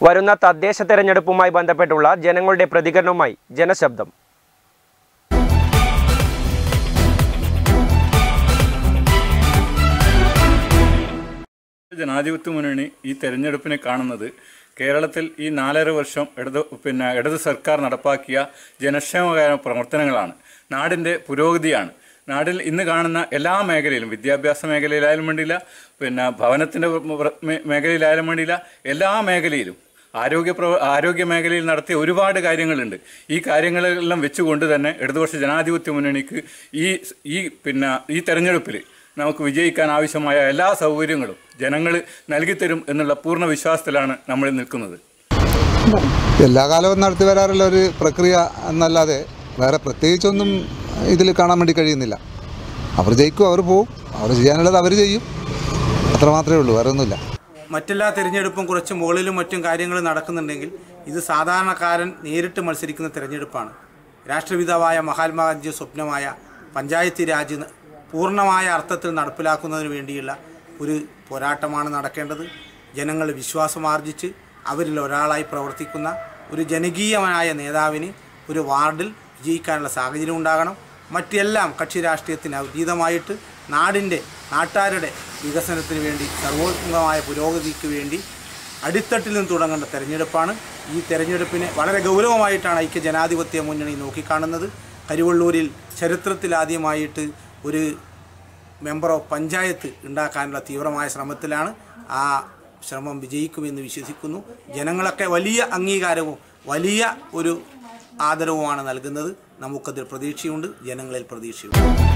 വരുന്ന തദ്ദേശ തെരഞ്ഞെടുപ്പുമായി ബന്ധപ്പെട്ടുള്ള ജനങ്ങളുടെ പ്രതികരണവുമായി ജനശബ്ദം. ജനാധിപത്യ മുന്നണി ഈ തെരഞ്ഞെടുപ്പിനെ കാണുന്നത് കേരളത്തിൽ ഈ 4.5 വർഷം ഇടത് സർക്കാർ നടപ്പാക്കിയ ജനക്ഷേമകാര്യ പ്രവർത്തനങ്ങളാണ്. നാടിൻ്റെ പുരോഗതിയാണ്. നാട്ടിൽ ഇന്ന് കാണുന്ന എല്ലാ മേഖലയിലും, വിദ്യാഭ്യാസ മേഖലയിലായാലും വേണ്ടിയില്ല, ഭവനത്തിൻ്റെ മേഖലയിലായാലും വേണ്ടിയില്ല, എല്ലാ മേഖലയിലും ആരോഗ്യ മേഖലയിൽ നടത്തിയ ഒരുപാട് കാര്യങ്ങളുണ്ട്. ഈ കാര്യങ്ങളെല്ലാം വെച്ചുകൊണ്ട് തന്നെ ഇടതുപക്ഷ ജനാധിപത്യ മുന്നണിക്ക് ഈ തെരഞ്ഞെടുപ്പിൽ നമുക്ക് വിജയിക്കാൻ ആവശ്യമായ എല്ലാ സൗകര്യങ്ങളും ജനങ്ങൾ നൽകിത്തരും എന്നുള്ള പൂർണ്ണ വിശ്വാസത്തിലാണ് നമ്മൾ നിൽക്കുന്നത്. എല്ലാ കാലവും നടത്തി വരാറുള്ള ഒരു പ്രക്രിയ എന്നല്ലാതെ വേറെ പ്രത്യേകിച്ചൊന്നും ഇതിൽ കാണാൻ വേണ്ടി കഴിയുന്നില്ല. അവർ ജയിക്കും, അവർ പോവും, അവർ ചെയ്യാനുള്ളത് അവർ ചെയ്യും, അത്രമാത്രമേ ഉള്ളൂ, വേറെ ഒന്നുമില്ല. മറ്റെല്ലാ തിരഞ്ഞെടുപ്പും കുറച്ച് മുകളിലും മറ്റും കാര്യങ്ങൾ നടക്കുന്നുണ്ടെങ്കിൽ ഇത് സാധാരണക്കാരൻ നേരിട്ട് മത്സരിക്കുന്ന തിരഞ്ഞെടുപ്പാണ്. രാഷ്ട്രപിതാവായ മഹാത്മാഗാന്ധി സ്വപ്നമായ പഞ്ചായത്ത് രാജ് പൂർണ്ണമായ അർത്ഥത്തിൽ നടപ്പിലാക്കുന്നതിന് വേണ്ടിയുള്ള ഒരു പോരാട്ടമാണ് നടക്കേണ്ടത്. ജനങ്ങൾ വിശ്വാസമാർജിച്ച് അവരിൽ ഒരാളായി പ്രവർത്തിക്കുന്ന ഒരു ജനകീയമായ നേതാവിന് ഒരു വാർഡിൽ വിജയിക്കാനുള്ള സാഹചര്യം ഉണ്ടാകണം. മറ്റെല്ലാം കക്ഷി രാഷ്ട്രീയത്തിന് അതീതമായിട്ട് നാട്ടാരുടെ വികസനത്തിന് വേണ്ടി, സർവോത്മകമായ പുരോഗതിക്ക് വേണ്ടി അടിത്തട്ടിൽ നിന്ന് തുടങ്ങേണ്ട തെരഞ്ഞെടുപ്പാണ്. ഈ തെരഞ്ഞെടുപ്പിനെ വളരെ ഗൗരവമായിട്ടാണ് ഐക്യ ജനാധിപത്യ മുന്നണി നോക്കിക്കാണുന്നത്. കരിവള്ളൂരിൽ ചരിത്രത്തിലാദ്യമായിട്ട് ഒരു മെമ്പർ ഓഫ് പഞ്ചായത്ത് ഉണ്ടാക്കാനുള്ള തീവ്രമായ ശ്രമത്തിലാണ്. ആ ശ്രമം വിജയിക്കുമെന്ന് വിശ്വസിക്കുന്നു. ജനങ്ങളൊക്കെ വലിയ അംഗീകാരവും വലിയ ഒരു ആദരവുമാണ് നൽകുന്നത്. നമുക്കതിൽ പ്രതീക്ഷയുണ്ട്, ജനങ്ങളിൽ പ്രതീക്ഷയുണ്ട്.